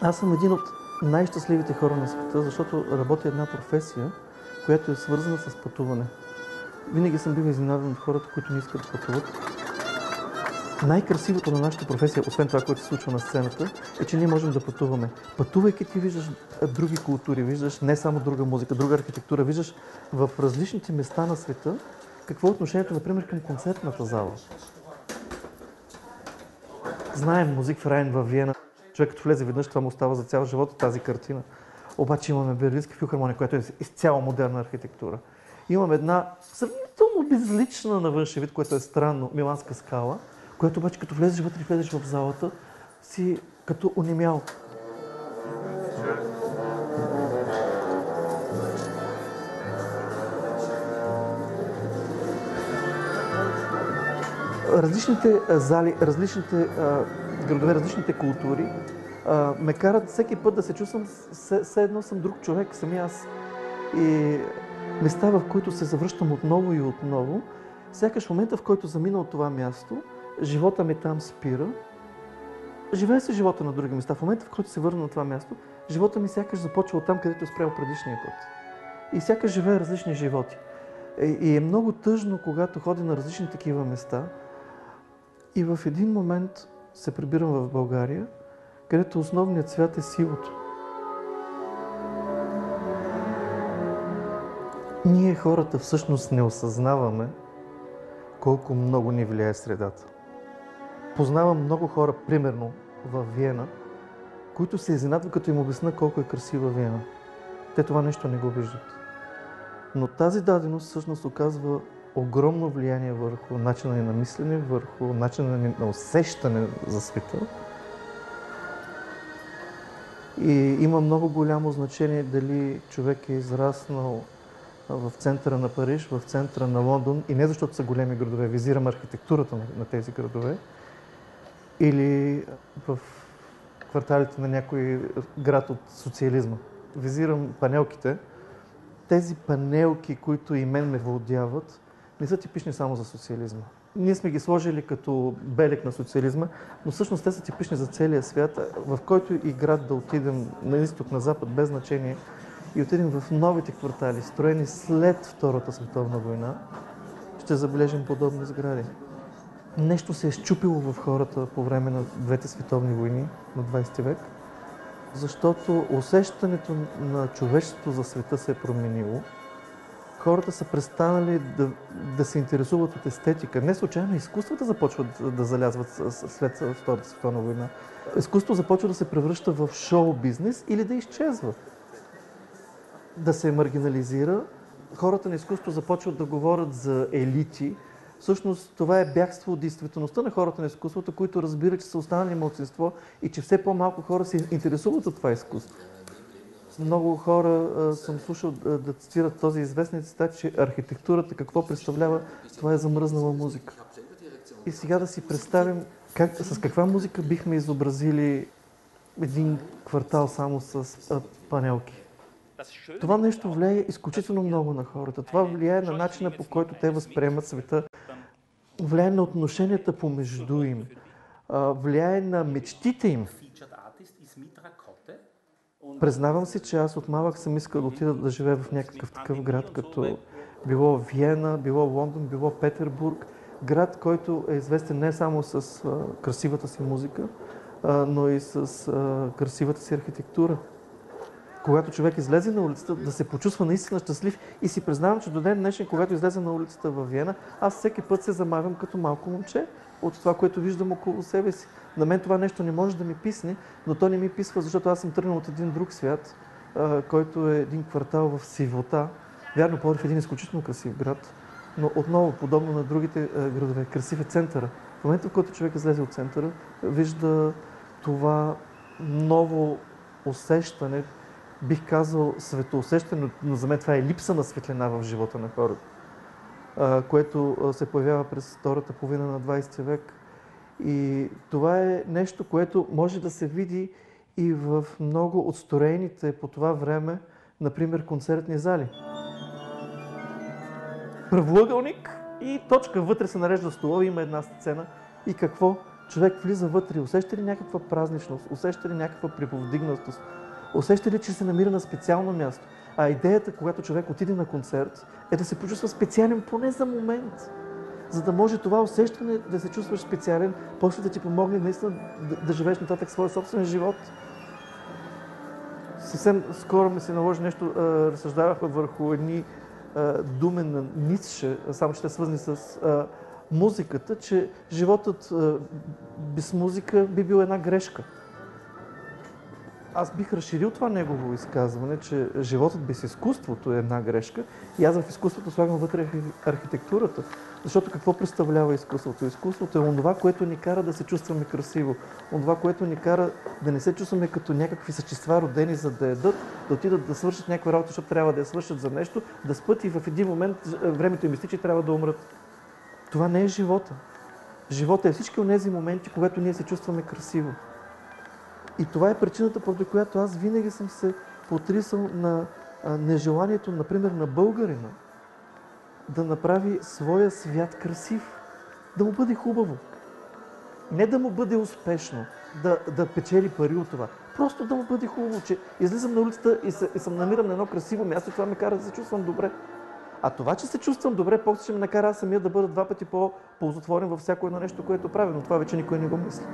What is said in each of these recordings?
Аз съм един от най-щастливите хора на света, защото работя една професия, която е свързана с пътуване. Винаги съм бил изненадан от хората, които не искат да пътуват. Най-красивото на нашата професия, освен това, което се случва на сцената, е, че ние можем да пътуваме. Пътувайки ти виждаш други култури, виждаш не само друга музика, друга архитектура, виждаш в различните места на света какво е отношението, например, към концертната зала. Знаем Музик в Райн във Виена. Човек като влезе веднъж, това му остава за цял живот тази картина. Обаче имаме Берлинска филхармония, която е изцяло модерна архитектура. Имаме една сравнително безлична на външен вид, което е странно, Миланска скала, която обаче като влезеш вътре и влезеш в залата, си като онемял. Различните зали, различните градове, различните култури ме карат всеки път да се чувствам все едно съм друг човек, сами аз. И места, в които се завръщам отново и отново, сякаш в момента, в който замина от това място, живота ми там спира. Живее се живота на други места. В момента, в който се върна на това място, живота ми сякаш започва от там, където е спрял предишния път. И сякаш живее различни животи. И е много тъжно, когато ходя на различни такива места и в един момент се прибирам в България, където основният цвят е сивото. Ние хората всъщност не осъзнаваме колко много ни влияе средата. Познавам много хора, примерно във Виена, които се изненадват, като им обясня колко е красива Виена. Те това нещо не го виждат. Но тази даденост всъщност оказва огромно влияние върху начина ни на мислене, върху начина ни на усещане за света. И има много голямо значение дали човек е израснал в центъра на Париж, в центъра на Лондон, и не защото са големи градове, визирам архитектурата на тези градове, или в кварталите на някой град от социализма. Визирам панелките. Тези панелки, които и мен ме владяват, не са типични само за социализма. Ние сме ги сложили като белег на социализма, но всъщност те са типични за целия свят, в който и град да отидем на изток, на запад, без значение, и отидем в новите квартали, строени след Втората световна война, ще забележим подобни сгради. Нещо се е счупило в хората по време на двете световни войни на 20 век, защото усещането на човечеството за света се е променило. Хората са престанали да се интересуват от естетика. Не случайно изкуствата започват да залязват след Втората световна война. Изкуството започва да се превръща в шоу-бизнес или да изчезва. Да се маргинализира. Хората на изкуството започват да говорят за елити. Всъщност това е бягство от действителността на хората на изкуството, които разбират, че са останали малцинство и че все по-малко хора се интересуват от това изкуство. Много хора съм слушал да цитират този известен цитат, че архитектурата какво представлява, това е замръзнала музика. И сега да си представим с каква музика бихме изобразили един квартал само с панелки. Това нещо влияе изключително много на хората. Това влияе на начина, по който те възприемат света, влияе на отношенията помежду им, влияе на мечтите им. Признавам си, че аз от малък съм искал да отида да живея в някакъв такъв град, като било Виена, било Лондон, било Петербург. Град, който е известен не само с красивата си музика, но и с красивата си архитектура. Когато човек излезе на улицата, да се почувства наистина щастлив, и си признавам, че до ден днешен, когато излезе на улицата във Виена, аз всеки път се замавям като малко момче от това, което виждам около себе си. На мен това нещо не може да ми писне, но то не ми писва, защото аз съм тръгнал от един друг свят, който е един квартал в сивота. Вярно, Пловдив е един изключително красив град, но отново, подобно на другите градове, красив е центъра. В момента, в който човек излезе от центъра, вижда това ново усещане, бих казал светоусещане, но за мен това е липса на светлина в живота на хората, което се появява през втората половина на 20 век. И това е нещо, което може да се види и в много от строените по това време, например, концертни зали. Правоъгълник и точка, вътре се нарежда столове, има една сцена. И какво? човек влиза вътре, усеща ли някаква празничност, усеща ли някаква приповдигнатост, усеща ли, че се намира на специално място. А идеята, когато човек отиде на концерт, е да се почувства специален поне за момент. За да може това усещане да се чувстваш специален, после да ти помогне наистина да живееш нататък своя собствен живот. Съвсем скоро ми се наложи нещо, разсъждавахме върху едни думи на Ницше, само че те свързани с музиката, че животът без музика би бил една грешка. Аз бих разширил това негово изказване, че животът без изкуството е една грешка и аз в изкуството слагам вътре архитектурата. Защото какво представлява изкуството? Изкуството е онова, което ни кара да се чувстваме красиво, онова, което ни кара да не се чувстваме като някакви същества, родени за да ядат, да отидат да свършат някаква работа, защото трябва да я свършат за нещо, да спят и в един момент времето им изтича и трябва да умрат. Това не е живота. Живота е всички от тези моменти, когато ние се чувстваме красиво. И това е причината, поради която аз винаги съм се потрисал на нежеланието, например, на българина да направи своя свят красив, да му бъде хубаво. Не да му бъде успешно, да печели пари от това. Просто да му бъде хубаво, че излизам на улицата и съм намирам на едно красиво място и това ме кара да се чувствам добре. А това, че се чувствам добре, после ще ме накара аз самия да бъда два пъти по-ползотворен във всяко едно нещо, което правя, но това вече никой не го мисли.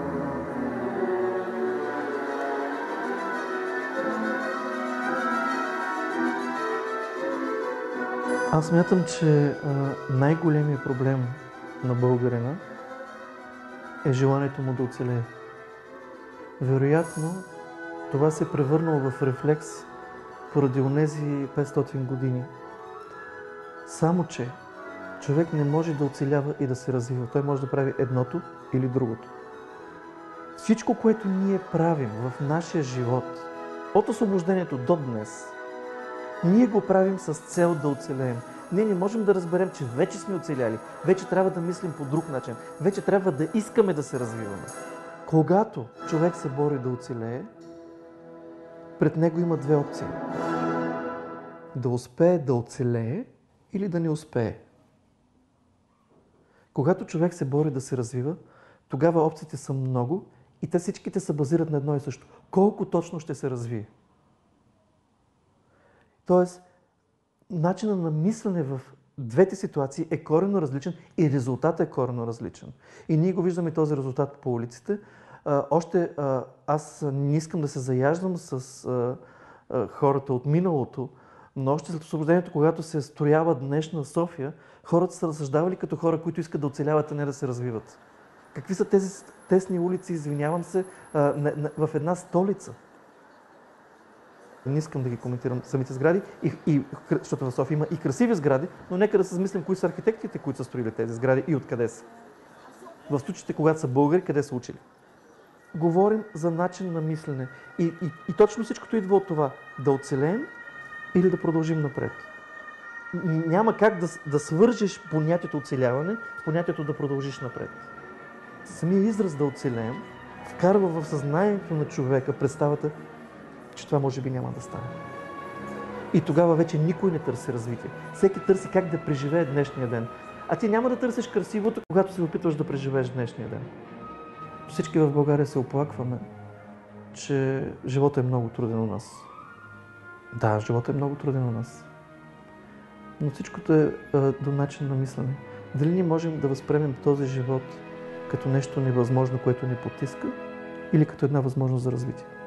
Аз смятам, че най-големият проблем на българина е желанието му да оцелее. Вероятно, това се е превърнало в рефлекс поради онези 500 години. Само, че човек не може да оцелява и да се развива. Той може да прави едното или другото. Всичко, което ние правим в нашия живот, от освобождението до днес, ние го правим с цел да оцелеем. Ние не можем да разберем, че вече сме оцеляли, вече трябва да мислим по друг начин, вече трябва да искаме да се развиваме. Когато човек се бори да оцелее, пред него има две опции. Да успее да оцелее или да не успее. Когато човек се бори да се развива, тогава опциите са много и те всичките се базират на едно и също. Колко точно ще се развие? Тоест, начинът на мислене в двете ситуации е коренно различен и резултатът е коренно различен. И ние го виждаме този резултат по улиците. Аз не искам да се заяждам с хората от миналото, но още след освобождението, когато се строява днешна София, хората са разсъждавали като хора, които искат да оцеляват, а не да се развиват. Какви са тези тесни улици, извинявам се, в една столица? Не искам да ги коментирам самите сгради, защото в София има и красиви сгради, но нека да се замислим кои са архитектите, които са строили тези сгради и откъде са. В случаите, когато са българи, къде са учили. Говорим за начин на мислене. И точно всичкото идва от това. Да оцелеем или да продължим напред. Няма как да свържеш понятието оцеляване с понятието да продължиш напред. Самият израз да оцелеем вкарва в съзнанието на човека представата, че това може би няма да стане. И тогава вече никой не търси развитие. Всеки търси как да преживее днешния ден. А ти няма да търсиш красивото, когато се опитваш да преживееш днешния ден. Всички в България се оплакваме, че животът е много труден у нас. Да, животът е много труден у нас. Но всичкото е до начин на мислене. Дали ние можем да възприемем този живот като нещо невъзможно, което ни потиска, или като една възможност за развитие?